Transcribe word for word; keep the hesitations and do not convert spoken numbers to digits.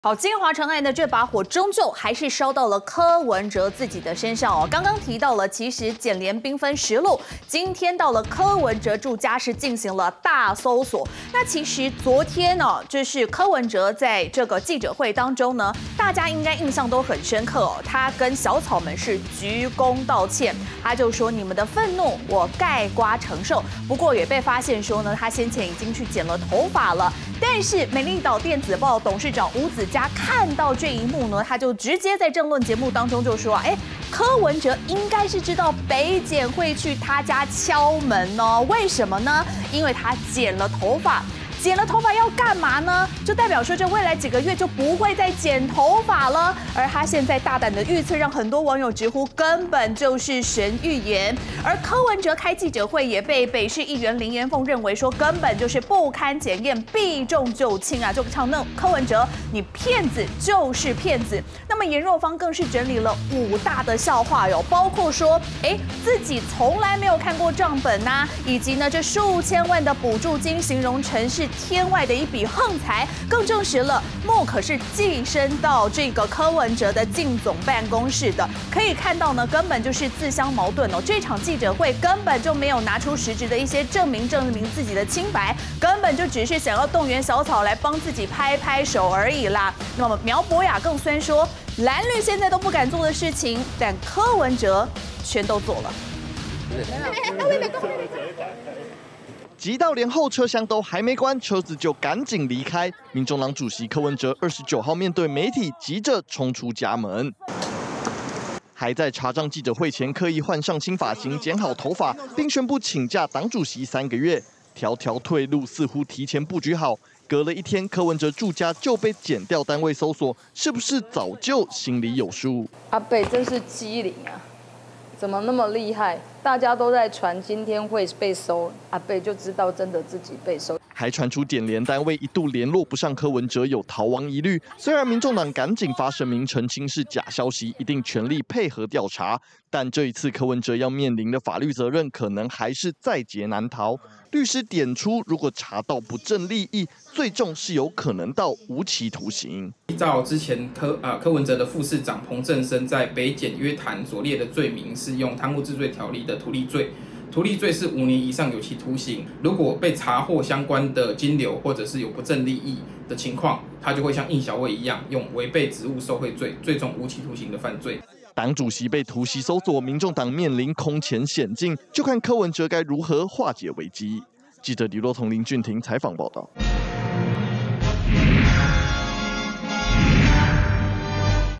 好，金华城案的这把火终究还是烧到了柯文哲自己的身上哦。刚刚提到了，其实检联兵分十路，今天到了柯文哲住家是进行了大搜索。那其实昨天呢、哦，就是柯文哲在这个记者会当中呢，大家应该印象都很深刻哦。他跟小草们是鞠躬道歉，他就说你们的愤怒我概括承受。不过也被发现说呢，他先前已经去剪了头发了。但是美丽岛电子报董事长吴子嘉看到这一幕呢，他就直接在政论节目当中就说：“哎，柯文哲应该是知道北检会去他家敲门哦，为什么呢？因为他剪了头发。”剪了头发要干嘛呢？就代表说这未来几个月就不会再剪头发了。而他现在大胆的预测，让很多网友直呼根本就是神预言。而柯文哲开记者会也被北市议员林延凤认为说根本就是不堪检验，避重就轻啊，就唱那柯文哲你骗子就是骗子。那么颜若芳更是整理了五大的笑话哟，包括说哎自己从来没有看过账本呐、啊，以及呢这数千万的补助金形容成是天外的一笔横财，更证实了莫可是寄生到这个柯文哲的靳总办公室的。可以看到呢，根本就是自相矛盾哦。这场记者会根本就没有拿出实质的一些证明，证明自己的清白，根本就只是想要动员小草来帮自己拍拍手而已啦。那么苗博雅更虽然说蓝绿现在都不敢做的事情，但柯文哲全都做了。 急到连后车厢都还没关，车子就赶紧离开。民众党主席柯文哲二十九号面对媒体，急着冲出家门，还在查账记者会前刻意换上新发型，剪好头发，并宣布请假党主席三个月。条条退路似乎提前布局好，隔了一天，柯文哲住家就被检调单位搜索，是不是早就心里有数？ 阿北真是机灵啊！怎么那么厉害？大家都在传今天会被收，阿北就知道真的自己被收。 还传出检联单位一度联络不上柯文哲，有逃亡疑虑。虽然民众党赶紧发声明澄清是假消息，一定全力配合调查，但这一次柯文哲要面临的法律责任，可能还是在劫难逃。律师点出，如果查到不正利益，最重是有可能到无期徒刑。 依照之前柯啊柯文哲的副市长彭正生在北检约谈所列的罪名，是用贪污治罪条例的图利罪。图利罪是五年以上有期徒刑，如果被查获相关的金流或者是有不正利益的情况，他就会像应小薇一样，用违背职务受贿罪，最重无期徒刑的犯罪。 党主席被突袭搜索，民众党面临空前险境，就看柯文哲该如何化解危机。记者李若彤、林俊廷采访报道。